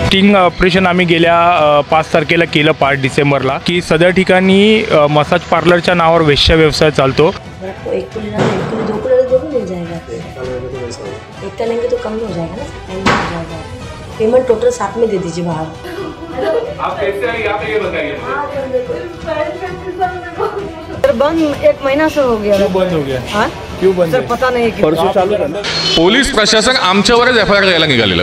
Sting operation आम्ही गेल्या 5 तारखेला केलं 5 डिसेंबरला की सदर ठिकाणी मसाज पार्लरच्या नावावर वेश्या व्यवसाय चालतो। एक दो को मिल जाएगा, एक का लेंगे तो कम हो जाएगा ना, पेमेंट टोटल साथ में दे दीजिए बाहर। आप कैसे आए यहाँ पे ये बताइए। सर बंद 1 महीना से हो गया। क्यों बंद हो गया? हाँ क्यों बंद? सर पता नहीं कि परसों चालू था। पोलीस प्रशासन आमच्यावरच FIR द्यायला निघालेलं।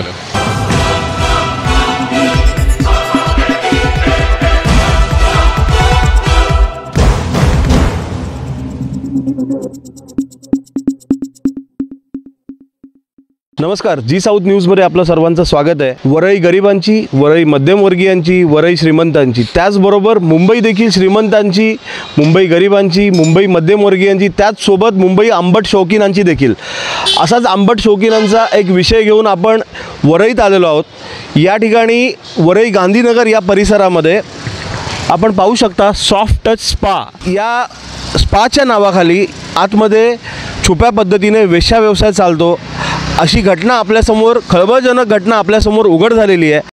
नमस्कार, जी साऊथ न्यूजमध्ये आपलं सर्वांचं स्वागत आहे। वरळी गरिबांची, वरळी मध्यमवर्गीयांची, वरळी श्रीमंतांची, त्याचबरोबर मुंबई देखील श्रीमंतांची, मुंबई गरिबांची, मुंबई मध्यमवर्गीयांची, त्याचसोबत मुंबई आंबट शौकीनांची देखील। असाच आंबट शौकीनांचा एक विषय घेऊन आपण वरळीत आलेलो आहोत। या ठिकाणी वरळी गांधीनगर या परिसरामध्ये आपण पाहू शकता सॉफ्ट टच स्पा, या स्पाच्या नावाखाली आतमध्ये छुप्या पद्धतीने वेश्या व्यवसाय चालतो। अशी घटना आपल्यासमोर, खळबळजनक घटना आपल्यासमोर उघड झालेली आहे।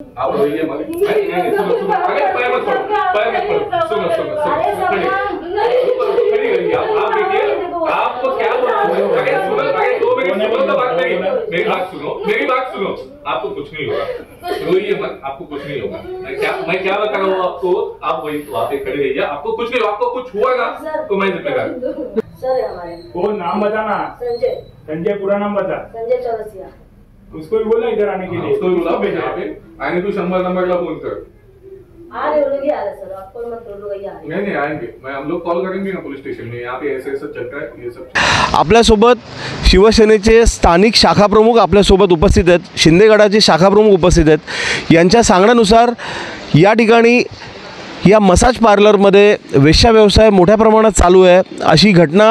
मेरी बात सुनो, आपको कुछ नहीं होगा, रोइए मत, आपको कुछ नहीं होगा। मैं क्या बता रहा हूँ आपको, आप वही वहाँ पे खड़े रहिए, आपको कुछ नहीं, आपको कुछ हुआ ना तो मैं जिम्मेदार। सर हमारे कौन नाम बताना? संजय। संजय, पूरा नाम बता। संजय चौरसिया। उसको भी बोला इधर आने के लिए। उसको भी बुला यहाँ पे आने को 100 नंबर फोन कर। आ रहे लोग ही आ रहे सर, आपको मत बोलो भैया। नहीं आएंगे, मैं हम लोग कॉल करेंगे ना पुलिस स्टेशन में, यहाँ पे ऐसे चल रहा है ये सब। आपल्यासोबत शिवसेनेचे स्थानिक शाखा प्रमुख आपल्यासोबत उपस्थित आहेत, शिंदेगडाचे शाखा प्रमुख उपस्थित आहेत। यांच्या सांगण्यानुसार या ठिकाणी या मसाज पार्लरमध्ये वेश्या व्यवसाय मोठ्या प्रमाणात चालू आहे। अशी घटना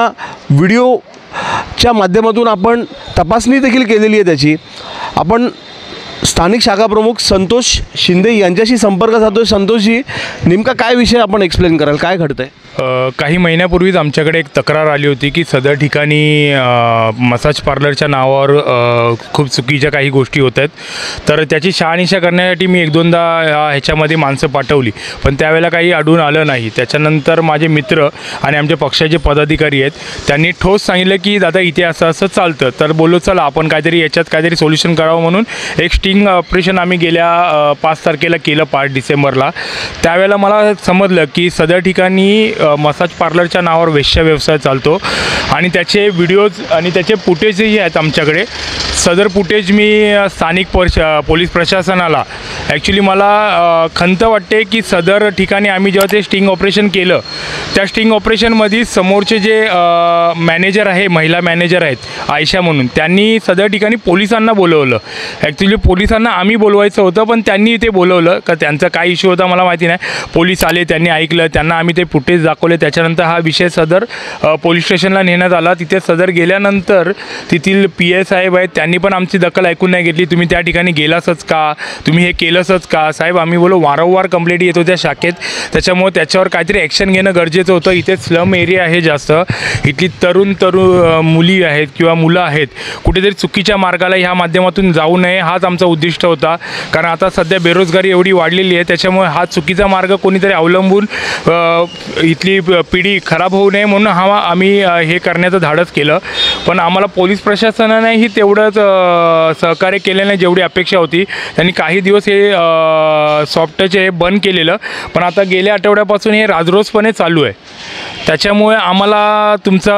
व्हिडिओच्या माध्यमातून आपण तपासणी देखील केलेली आहे त्याची। आपण स्थानिक शाखा प्रमुख संतोष शिंदे यांच्याशी संपर्क साधतो। संतोषजी, नेमका काय विषय आपण एक्सप्लेन कराल, काय घडतंय? काही महिन्यापूर्वीच आमच्याकडे एक तक्रार आली होती की सदर ठिकाणी मसाज पार्लरच्या नावावर खूप चुकीच्या काही गोष्टी होत आहेत। तर त्याची शहानिशा करण्यासाठी मी 1-2दा ह्याच्यामध्ये माणसं पाठवली, पण त्यावेळेला काही आढळून आलं नाही। त्याच्यानंतर माझे मित्र आणि आमच्या पक्षाचे पदाधिकारी आहेत, त्यांनी ठोस सांगितलं की दादा इथे असं असं चालतं। तर बोललो चला आपण काहीतरी याच्यात काहीतरी सोल्युशन करावं म्हणून एक स्टिंग ऑपरेशन आम्ही गेल्या 5 तारखेला केलं 5 डिसेंबरला। त्यावेळेला मला समजलं की सदर ठिकाणी मसाज पार्लरच्या नावावर वेश्या व्यवसाय चालतो आणि त्याचे व्हिडिओज आणि त्याचे फुटेजही आहेत आमच्याकडे। सदर फुटेज मी स्थानिक पोलीस प्रशासनाला, ॲक्च्युली मला खंत वाटते की सदर ठिकाणी आम्ही जेव्हा ते स्टिंग ऑपरेशन केलं, त्या स्टिंग ऑपरेशनमध्ये समोरचे जे मॅनेजर आहे, महिला मॅनेजर आहेत आयशा म्हणून, त्यांनी सदर ठिकाणी पोलिसांना बोलवलं। ॲक्च्युली पोलिसांना आम्ही बोलवायचं होतं, पण त्यांनी ते बोलवलं का त्यांचा काय इश्यू होता मला माहिती नाही। पोलीस आले, त्यांनी ऐकलं, त्यांना आम्ही ते फुटेज दाखवले। त्याच्यानंतर हा विषय सदर पोलीस स्टेशनला नेण्यात आला। तिथे सदर गेल्यानंतर तेथील PI साहेब आहेत, त्यांनी पण आमची दखल ऐकून नाही घेतली। तुम्ही त्या ठिकाणी गेलासच का, तुम्ही हे केलंसच का? साहेब आम्ही बोलो वारंवार कंप्लेंट येत होत्या शाखेत, त्याच्यामुळे त्याच्यावर काहीतरी ॲक्शन घेणं गरजेचं होतं। इथे स्लम एरिया आहे जास्त, इथली तरुण मुली आहेत किंवा मुलं आहेत, कुठेतरी चुकीच्या मार्गाला ह्या माध्यमातून जाऊ नये हाच आमचा उद्दिष्ट होता। कारण आता सध्या बेरोजगारी एवढी वाढलेली आहे, त्याच्यामुळे हा चुकीचा मार्ग कोणीतरी अवलंबून इथली पिढी खराब होऊ नये म्हणून आम्ही हे करण्याचं धाडस केलं। पण आम्हाला पोलीस प्रशासनानेही तेवढंच सहकार्य केलं नाही जेवढी अपेक्षा होती। त्यांनी काही दिवस हे सॉफ्ट टच हे बंद केलेलं, पण आता गेल्या आठवड्यापासून हे राजरोसपणे चालू आहे। त्याच्यामुळे आम्हाला तुमचा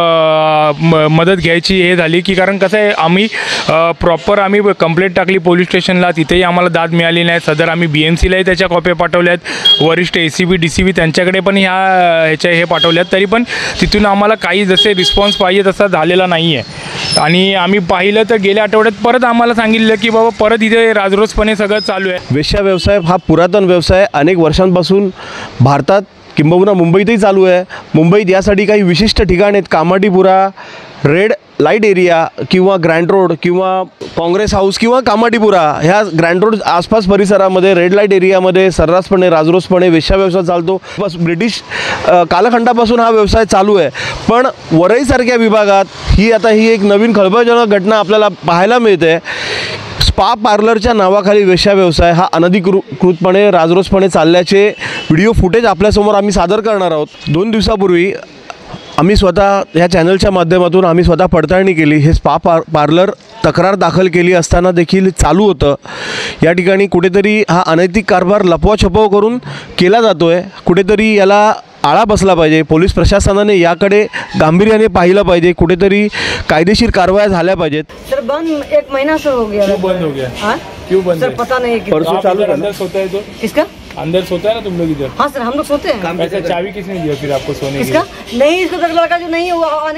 मदत घ्यायची हे झाली की कारण कसं आहे, आम्ही प्रॉपर आम्ही कंप्लेंट टाकली पोलीस स्टेशनला, तिथेही आम्हाला दाद मिळाली नाही। सदर आम्ही BMCलाही त्याच्या कॉप्या पाठवल्यात, वरिष्ठ ACP DCP त्यांच्याकडे पण ह्याच्या हे पाठवल्यात, तरी पण तिथून आम्हाला काही जसे रिस्पॉन्स पाहिजे तसा झालेला नाही आहे। आणि आम्ही पाहिलं तर गेल्या आठवड्यात परत आम्हाला सांगितलं की बाबा परत इथे राजरोसपणे सगळं चालू आहे। वेश्या व्यवसाय हा पुरातन व्यवसाय अनेक वर्षांपासून भारतात किंबहुना मुंबईतही चालू आहे। मुंबईत यासाठी काही विशिष्ट ठिकाण आहेत, कामाठीपुरा, रेड लाईट एरिया किंवा ग्रँड रोड किंवा काँग्रेस हाऊस किंवा कामाठीपुरा ह्या ग्रँड रोड आसपास परिसरामध्ये रेड लाईट एरियामध्ये सर्रासपणे राजरोसपणे वेश्या व्यवसाय चालतो। बस ब्रिटिश कालखंडापासून हा व्यवसाय चालू आहे। पण वरळीसारख्या विभागात ही एक नवीन खळबळजनक घटना आपल्याला पाहायला मिळते। स्पा पार्लरच्या नावाखाली वेश्या व्यवसाय हा अनधिकृतपणे राजरोसपणे चालल्याचे व्हिडिओ फुटेज आपल्यासमोर आम्ही सादर करणार आहोत. 2 दिवसापूर्वी आम्ही स्वतः ह्या चॅनलच्या माध्यमातून आम्ही स्वतः पडताळणी केली. हे स्पा पार्लर तक्रार दाखल केली असताना देखील चालू होतं. या ठिकाणी कुठेतरी हा अनैतिक कारभार लपवाछपव करून केला जातो आहे. कुठेतरी याला आळा बसला पाहिजे. पोलीस प्रशासनाने याकडे गांभीर्याने पाहिलं पाहिजे. कुठेतरी कायदेशीर कारवाया झाल्या पाहिजेत. सर बंद 1 महीना सर हो गया. क्यों बंद हो गया? हाँ क्यों बंद सर है? पता नहीं कि परसों चालू था ना? अंदर सोता है तो किसका? अंदर सोता है ना तुम लोग इधर? हाँ सर हम लोग सोते हैं. वैसे चाबी किसने दिया फिर आपको सोने की? किसका? नहीं इसको तक लड़का जो नहीं है वो आने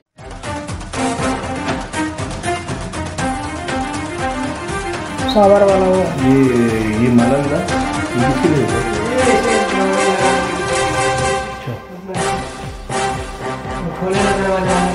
सावर वाला वो ये मालूम ना खोलने का दरवाजा है.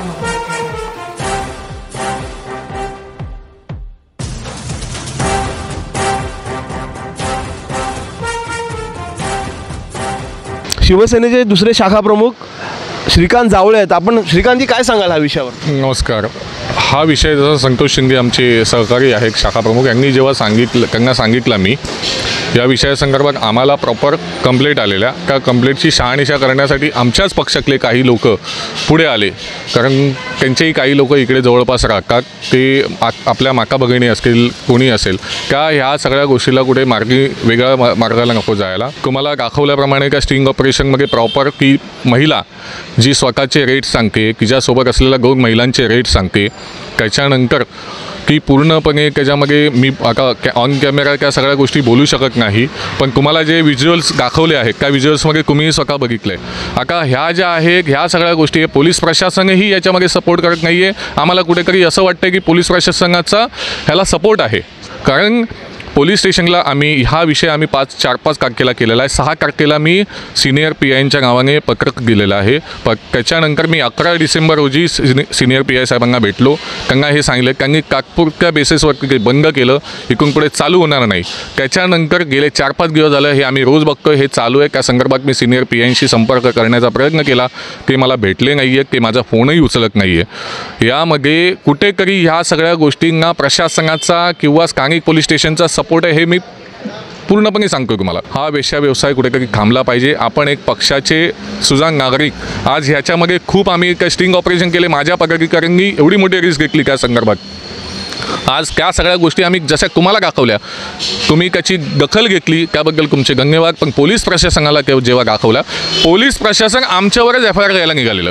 शिवसेनेचे दुसरे शाखा प्रमुख श्रीकांत जावळे आहेत. आपण श्रीकांतजी काय सांगाल हा विषयावर? नमस्कार. हा विषय जसा संतोष शिंदे आमचे सहकारी आहेत शाखा प्रमुख यांनी जेव्हा त्यांना सांगितलं मी या विषयासंदर्भात आम्हाला प्रॉपर कंप्लेंट आलेल्या त्या कंप्लेंटची शहानिशा करण्यासाठी आमच्याच पक्षातले काही लोक पुढे आले. कारण त्यांचेही काही लोक इकडे जवळपास राहतात. ते आपल्या माका भगिनी असतील कोणी असेल का ह्या सगळ्या गोष्टीला कुठे वेगळ्या मार्गाला नको जायला. तुम्हाला दाखवल्याप्रमाणे त्या स्टिंग ऑपरेशनमध्ये प्रॉपर ती महिला जी स्वतःचे रेट सांगते तिच्यासोबत असलेल्या 2 महिलांचे रेट सांगते. त्याच्यानंतर की पूर्णपणे त्याच्यामध्ये मी आता ऑन कॅमेरा त्या सगळ्या गोष्टी बोलू शकत नाही. पण तुम्हाला जे व्हिज्युअल्स दाखवले आहेत त्या व्हिज्युअल्समध्ये तुम्ही स्वतः बघितलं आहे. आता ह्या ज्या आहेत ह्या सगळ्या गोष्टी पोलीस प्रशासनही याच्यामध्ये सपोर्ट करत नाही आहे. आम्हाला कुठेतरी असं वाटतं की पोलीस प्रशासनाचा ह्याला सपोर्ट आहे. कारण पोलीस स्टेशनला हा विषय आम्ही 4-5 तारखेला केलेला आहे. 6 तारखेला मी सिनियर PIंच्या नावाने पत्रक दिलेलं आहे. त्याच्यानंतर मी 11 डिसेंबर रोजी सिनियर PI साहेबांना भेटलो. त्यांना हे सांगितलं त्यांनी तात्पुरत्या बेसिसवर बंद केलं. इकडून पुढे चालू होणार नाही. त्याच्यानंतर गेले 4-5 दिवस झालं हे आम्ही रोज बघतो हे चालू आहे. त्या संदर्भात मी सिनियर PIंशी संपर्क करण्याचा प्रयत्न केला. ते मला भेटले नाही आहेत. ते माझा फोनही उचलत नाही आहे. यामध्ये कुठेतरी ह्या सगळ्या गोष्टींना प्रशासनाचा किंवा स्थानिक पोलीस स्टेशनचा सपोर्ट आहे हे मी पूर्णपणे सांगतो तुम्हाला. हा वेश्या व्यवसाय कुठेतरी थांबला पाहिजे. आपण एक पक्षाचे सुजाण नागरिक आज ह्याच्यामध्ये खूप आम्ही स्टिंग ऑपरेशन केले. माझ्या पदाधिकाऱ्यांनी एवढी मोठी रिस्क घेतली त्या संदर्भात. आज त्या सगळ्या गोष्टी आम्ही जशा तुम्हाला दाखवल्या तुम्ही त्याची दखल घेतली त्याबद्दल तुमचे धन्यवाद. पण पोलीस प्रशासनाला जेव्हा दाखवला पोलीस प्रशासन आमच्यावरच FIR घ्यायला निघालेलं.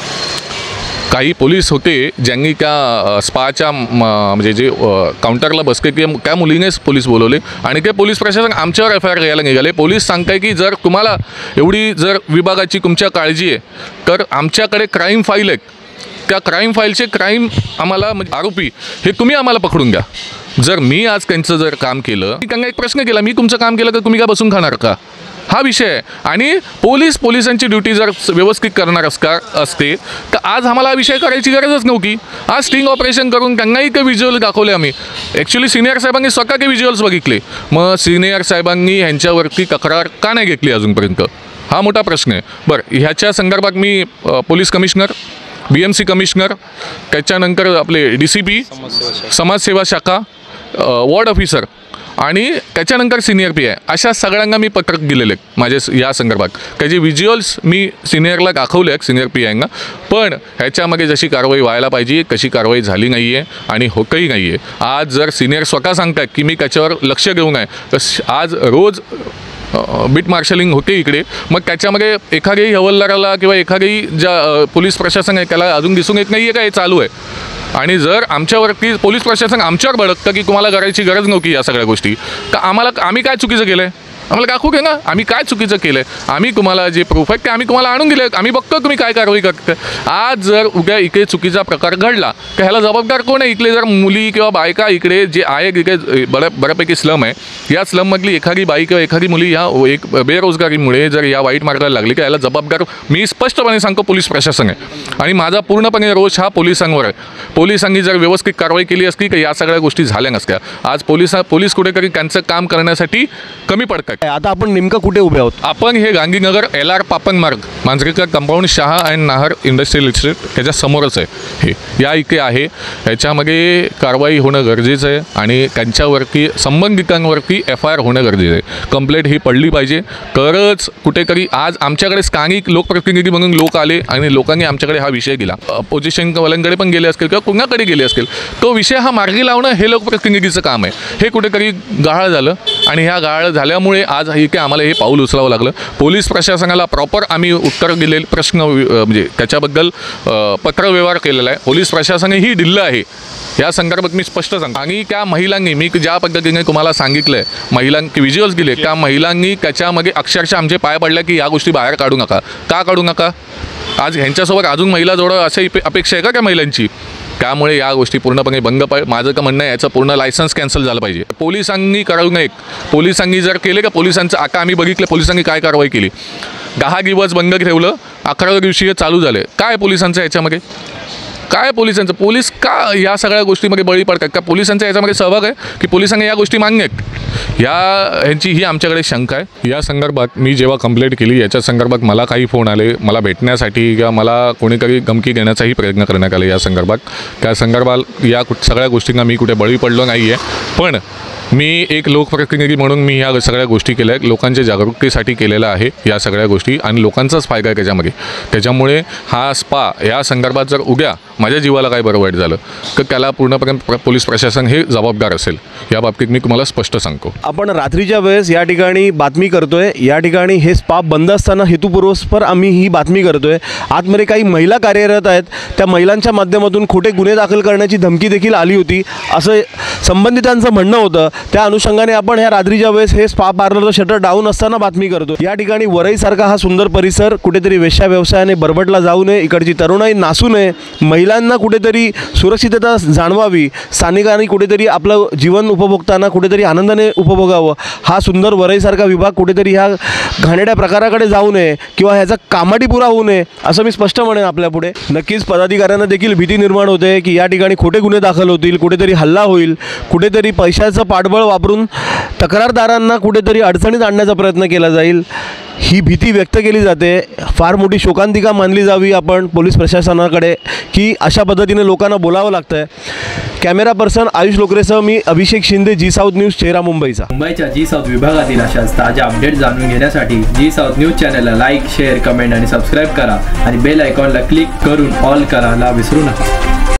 काही पोलीस होते ज्यांनी त्या स्पाच्या म्हणजे जे काउंटरला बसके की त्या मुलीनेच पोलीस बोलवले आणि ते पोलीस प्रशासन आमच्यावर FIR घ्यायला निघाले. पोलीस सांगताय की जर तुम्हाला एवढी जर विभागाची तुमच्या काळजी आहे तर आमच्याकडे क्राईम फाईल आहेत. त्या क्राईम फाईलचे क्राईम आम्हाला म्हणजे आरोपी हे तुम्ही आम्हाला पकडून घ्या. जर मी आज त्यांचं जर काम केलं मी त्यांना एक प्रश्न केला मी तुमचं काम केलं तर तुम्ही काय बसून खाणार का? हा विषय आहे. आणि पोलिसांची ड्युटी जर व्यवस्थित करणार असते तर आज आम्हाला हा विषय करायची गरजच नव्हती. आज स्टिंग ऑपरेशन करून त्यांनाही काही व्हिज्युअल दाखवले आम्ही. ॲक्च्युली सिनियर साहेबांनी स्वतः काही व्हिज्युअल्स बघितले. मग सिनियर साहेबांनी ह्यांच्यावरती तक्रार का नाही घेतली अजूनपर्यंत हा मोठा प्रश्न आहे. बरं ह्याच्या संदर्भात मी पोलीस कमिशनर BMC कमिशनर त्याच्यानंतर आपले DCP समाजसेवा शाखा वॉर्ड ऑफिसर आणि त्याच्यानंतर सिनियर PI अशा सगळ्यांना मी पत्रक दिलेले माझे या संदर्भात. त्याचे व्हिज्युअल्स मी सिनियरला दाखवले आहेत सिनियर PIंना. पण ह्याच्यामध्ये जशी कारवाई व्हायला पाहिजे तशी कारवाई झाली नाही आहे आणि होतही नाही आहे. आज जर सिनियर स्वतः सांगतात की मी त्याच्यावर लक्ष घेऊन आहे तर आज रोज बीट मार्शलिंग होते इकडे. मग त्याच्यामध्ये एखाद्याही हवालदाराला किंवा एखाद्याही ज्या पोलीस प्रशासन आहे त्याला अजून दिसून येत नाही आहे का हे चालू आहे. आणि जर आमच्यावरती पोलीस प्रशासन आमच्यावर भडकतं की तुम्हाला करायची गरज नव्हती या सगळ्या गोष्टी तर आम्ही काय चुकीचं केलं आहे आम्हाला दाखवू घे ना आम्ही काय चुकीचं केलं आहे. आम्ही तुम्हाला जे प्रूफ आहेत ते आम्ही तुम्हाला आणून दिले. आम्ही बघतो तुम्ही काय कारवाई करता. आज जर उद्या इकडे चुकीचा प्रकार घडला तर ह्याला जबाबदार कोण आहे? इकडे जर मुली किंवा बायका इकडे जे आहे इकडे बऱ्यापैकी स्लम आहे या स्लममधली एखादी बाई किंवा एखादी मुली या एक बेरोजगारीमुळे जर या वाईट मार्गाला लागली की याला जबाबदार मी स्पष्टपणे सांगतो पोलीस प्रशासन आहे. आणि माझा पूर्णपणे रोष हा पोलिसांवर आहे. पोलिसांनी जर व्यवस्थित कारवाई केली असती तर या सगळ्या गोष्टी झाल्या नसत्या. आज पोलीस कुठेतरी त्यांचं काम करण्यासाठी कमी पडतात. आहे. आता आपण नेमकं कुठे उभे आहोत? आपण हे Gandhinagar LR Papan Marg Manjrekar compound Shah and Nahar industrial estate ह्याच्या समोरच आहे. हे या इथे आहे. ह्याच्यामध्ये कारवाई होणं गरजेचं आहे आणि त्यांच्यावरती संबंधितांवरती FIR होणं गरजेचं आहे. कंप्लेंट ही पडली पाहिजे. तरच कुठेतरी आज आमच्याकडे स्थानिक लोकप्रतिनिधी म्हणून लोक आले आणि लोकांनी आमच्याकडे हा विषय दिला. अपोजिशनवाल्यांकडे पण गेले असतील किंवा कुणाकडे गेले असतील. तो विषय हा मार्गी लावणं हे लोकप्रतिनिधीचं काम आहे. हे कुठेतरी गहाळ झालं आणि ह्या गहाळ झाल्यामुळे आज इथे आम्हाला हे पाऊल उचलावं लागलं. पोलीस प्रशासनाला प्रॉपर आम्ही उत्तर दिलेले प्रश्न म्हणजे त्याच्याबद्दल पत्रव्यवहार केलेला आहे. पोलीस प्रशासनही दिलं आहे. या संदर्भात मी स्पष्ट सांगतो. आणि त्या महिलांनी मी ज्या पद्धतीने तुम्हाला सांगितलं आहे महिलांनी व्हिज्युअल्स दिले त्या महिलांनी त्याच्यामध्ये अक्षरशः आमचे पाय पडले की या गोष्टी बाहेर काढू नका. का काढू नका? आज ह्यांच्यासोबत अजून महिला जोडं अशी अपेक्षा आहे का त्या महिलांची? त्यामुळे या गोष्टी पूर्णपणे बंद पाहिजे. माझं का म्हणणं आहे याचं पूर्ण लायसन्स कॅन्सल झालं पाहिजे. पोलिसांनी करू नये. पोलिसांनी जर केले का पोलिसांचं आता आम्ही बघितलं पोलिसांनी काय कारवाई केली. 10 दिवस बंद ठेवलं 11व्या दिवशी हे चालू झाले. काय पोलिसांचं याच्यामध्ये काय पोलिसांचं पोलीस का या सगळ्या गोष्टीमध्ये बळी पडतात का? पोलिसांचा याच्यामध्ये सहभाग आहे की पोलिसांनी या गोष्टी मान्य आहेत? ह्यांची ही आमच्याकडे शंका आहे. या संदर्भात मी जेव्हा कंप्लेंट केली याच्या संदर्भात मला काही फोन आले मला भेटण्यासाठी किंवा मला कोणीतरी धमकी देण्याचाही प्रयत्न करण्यात आले. या संदर्भात त्या संदर्भात या सगळ्या गोष्टींना मी कुठे बळी पडलो नाही आहे. पण मी एक लोकप्रतिनिधी म्हणून मी ह्या सगळ्या गोष्टी केल्या आहेत. लोकांच्या जागरूकतेसाठी केलेल्या आहे या सगळ्या गोष्टी आणि लोकांचाच फायदा आहे त्याच्यामध्ये. त्याच्यामुळे हा स्पा या संदर्भात जर उद्या माझ्या जीवाला काय बरं वाईट झालं तर त्याला पूर्णपणे पोलीस प्रशासन हे जबाबदार असेल. या बाबतीत मी तुम्हाला स्पष्ट सांगतो. आपण रात्रीच्या वेळेस या ठिकाणी बातमी करतोय. या ठिकाणी हे स्पा बंद असताना हेतुपुरस्पर आम्ही ही बातमी करतोय. आतमध्ये काही महिला कार्यरत आहेत. त्या महिलांच्या माध्यमातून खोटे गुन्हे दाखल करण्याची धमकी देखील आली होती असं संबंधितांचं म्हणणं होतं. त्या अनुषंगाने आपण ह्या रात्रीच्या वेळेस हे स्पा पार्लरचं शटर डाऊन असताना बातमी करतो. या ठिकाणी वरईसारखा हा सुंदर परिसर कुठेतरी वेश्या व्यवसायाने बरबटला जाऊ नये. इकडची तरुणाई नासू नये. महिलांना कुठेतरी सुरक्षितता जाणवावी. स्थानिकांनी कुठेतरी आपलं जीवन उपभोगताना कुठेतरी आनंदाने उपभोगावं. हा सुंदर वरईसारखा विभाग कुठेतरी ह्या घाणेरड्या प्रकाराकडे जाऊ नये किंवा ह्याचा कामाटीपुरा होऊ नये असं मी स्पष्ट म्हणेन आपल्यापुढे. नक्कीच पदाधिकाऱ्यांना देखील भीती निर्माण होते की या ठिकाणी खोटे गुन्हे दाखल होतील. कुठेतरी हल्ला होईल. कुठेतरी पैशाचं पाठबळ वापरून तक्रारदारांना कुठेतरी अडचणीत आणण्याचा प्रयत्न केला जाईल. ही भीती व्यक्त केली जाते. फार मोठी शोकांतिका मानली जावी आपण पोलीस प्रशासनाकडे की अशा पद्धतीने लोकांना बोलावं लागतं आहे. कॅमेरा पर्सन आयुष लोकरेसह मी Abhishek Shinde, G South News, चेहरा मुंबईचा. मुंबईच्या जी साऊथ विभागातील अशाच ताज्या अपडेट जाणून घेण्यासाठी जी साऊथ न्यूज चॅनलला लाईक, शेअर, कमेंट आणि सबस्क्राईब करा आणि बेल आयकॉनला क्लिक करून ऑल करायला विसरू नका.